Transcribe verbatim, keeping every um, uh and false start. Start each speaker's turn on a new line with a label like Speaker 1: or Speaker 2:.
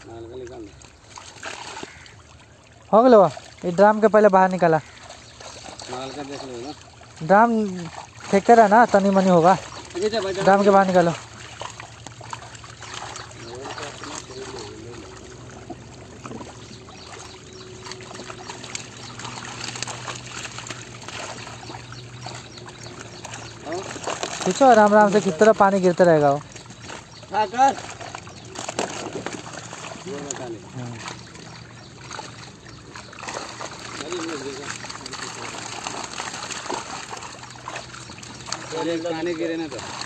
Speaker 1: हो गलो ये ड्राम के पहले बाहर निकाला। ड्राम फेंकते रहा ना, तनी मनी होगा। ड्राम के बाहर निकालो। खींचो आराम आराम से, किस तरह पानी गिरते रहेगा वो।
Speaker 2: पानी गिरे ना तो